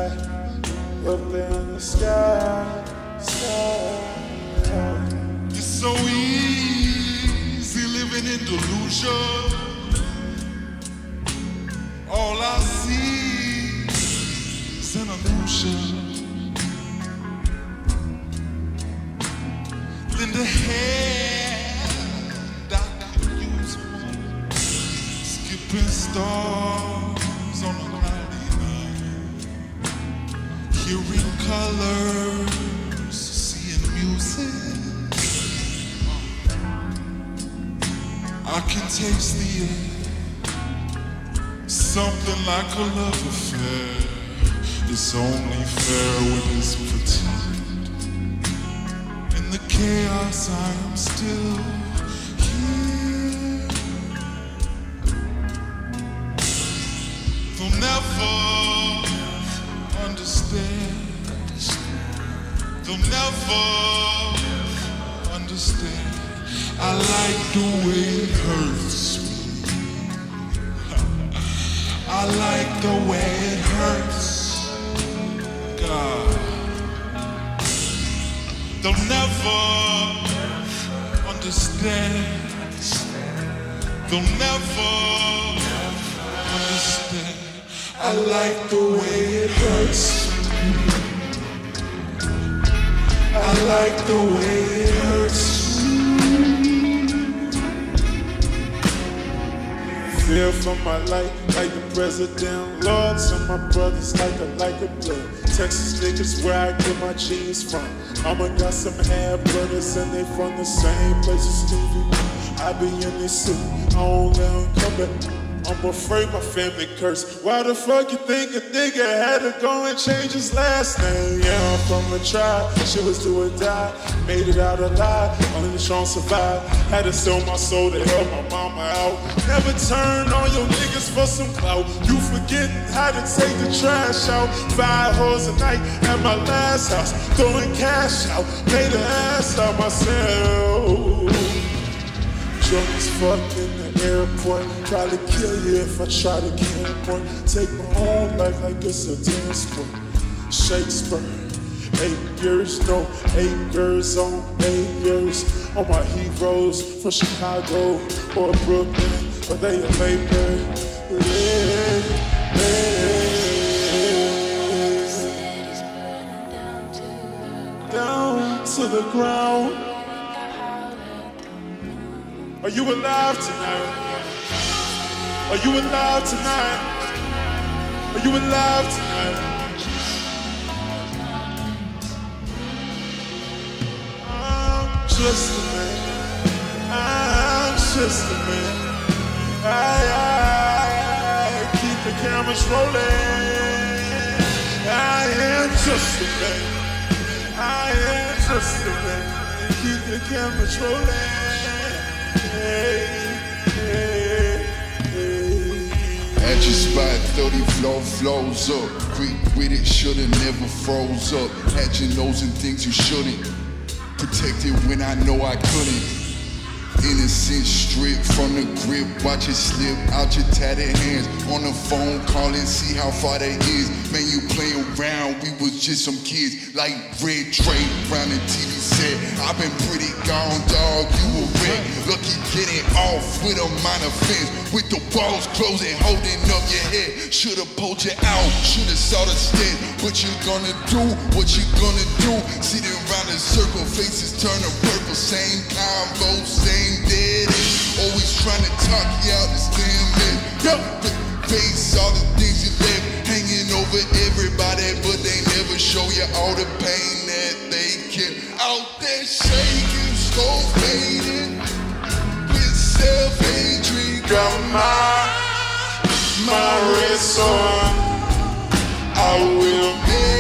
up there in the sky. It's so easy living in delusion. All I see is an illusion. Lend a hand, I could use one. Skipping stars on a cloudy night. Hearing colors, seeing music. I can taste the air. Something like a love affair. It's only fair when it's pretend. In the chaos, I am still here. They'll never understand. They'll never understand. I like the way it hurts me. I like the way it hurts. God. They'll never understand. They'll never understand. I like the way it hurts. I like the way it hurts. Fear for my life, like the president. Lord, to my brothers, like a blood. Texas niggas where I get my genes from. Mama got some half brothers and they from the same place as Stevie. I be in this city, I don't let them come back. I'm afraid my family curse. Why the fuck you think a nigga had to go and change his last name? Yeah, I'm from a tribe, shit was do or die. Made it out alive, only the strong survive. Had to sell my soul to help my mama out. Never turn on your niggas for some clout. You forgetting how to take the trash out. 5 hoes a night at my last house, throwing cash out. Made an ass out myself. Drunk as fuck in the airport. Probably kill you if I try to kill more. Take my own life like it's a dance sport. Shakespeare, 8 years, no 8 years on 8 years. All my heroes from Chicago or Brooklyn, but they a labor. Down to the ground. Are you alive tonight? Are you alive tonight? Are you alive tonight? I'm just a man. I'm just a man. I keep the cameras rolling. I am just a man. I am just a man. Keep the cameras rolling. At your spot, 30 flows up. Quick with it, shoulda never froze up. Had your nose and things you shouldn't. Protected when I know I couldn't. Innocent strip from the grip, watch it slip out your tatted hands. On the phone calling, see how far that is. Man, you playing around, we was just some kids. Like Red Drake round the TV set. I've been pretty gone, dog, you a wreck. Lucky getting off with a minor fence. With the walls closing, holding up your head. Should've pulled you out, should've saw the stead. What you gonna do, what you gonna do? Sitting around in circle, faces turning purple. Same convo, same dead end. Always trying to talk you out this damn man. Face all the things you left hanging over everybody, but they never show you all the pain that they kept out there shaking, slow fading with self-hatred. Got my wrist on. I will be